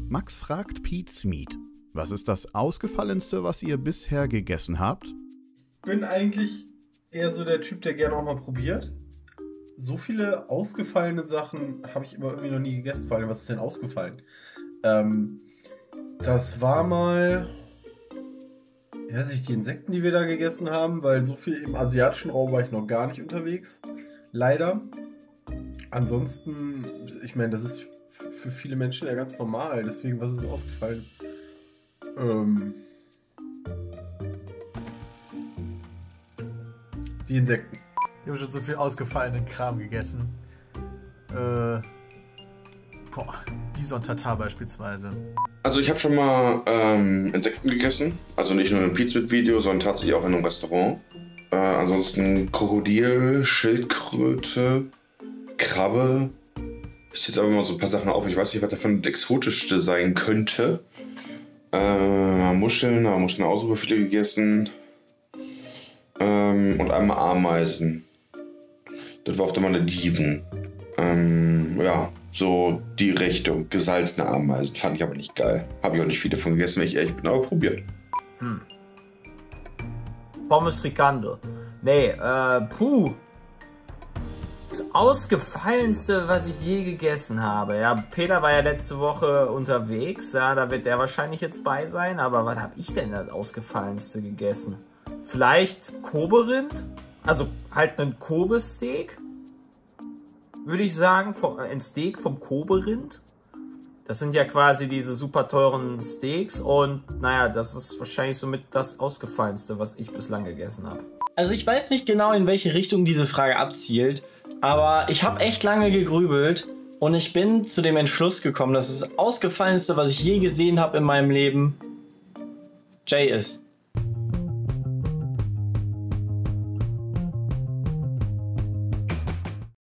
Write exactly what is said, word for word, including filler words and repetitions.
Max fragt Pete Smith, was ist das Ausgefallenste, was ihr bisher gegessen habt? Ich bin eigentlich eher so der Typ, der gerne auch mal probiert. So viele ausgefallene Sachen habe ich immer irgendwie noch nie gegessen. Vor allem, was ist denn ausgefallen? Ähm, das war mal, ich weiß nicht, die Insekten, die wir da gegessen haben, weil so viel im asiatischen Raum war ich noch gar nicht unterwegs. Leider. Ansonsten, ich meine, das ist für viele Menschen ja ganz normal. Deswegen, was ist ausgefallen? Ähm, die Insekten. Ich habe schon so viel ausgefallenen Kram gegessen. Äh, boah, Bison-Tatar beispielsweise. Also ich habe schon mal ähm, Insekten gegessen. Also nicht nur in einem Pizza-Video, sondern tatsächlich auch in einem Restaurant. Äh, ansonsten Krokodil, Schildkröte, Krabbe. Ich zähle jetzt aber mal so ein paar Sachen auf. Ich weiß nicht, was davon das Exotischste sein könnte. Äh, Muscheln, aber Muscheln auch super viele gegessen. Ähm, und einmal Ameisen. Das war auf der Malediven. Ähm, ja, so die Richtung. Gesalzene Ameisen. Fand ich aber nicht geil. Habe ich auch nicht viele von gegessen, wenn ich ehrlich bin, aber probiert. Hm. Pommes Ricando. Nee, äh, puh. Das Ausgefallenste, was ich je gegessen habe. Ja, Peter war ja letzte Woche unterwegs. Ja, da wird der wahrscheinlich jetzt bei sein. Aber was habe ich denn das Ausgefallenste gegessen? Vielleicht Kobe-Rind? Also halt ein Kobe-Steak? Würde ich sagen. Ein Steak vom Kobe-Rind. Das sind ja quasi diese super teuren Steaks. Und naja, das ist wahrscheinlich somit das Ausgefallenste, was ich bislang gegessen habe. Also ich weiß nicht genau, in welche Richtung diese Frage abzielt. Aber ich habe echt lange gegrübelt. Und ich bin zu dem Entschluss gekommen, dass das Ausgefallenste, was ich je gesehen habe in meinem Leben, Jay ist.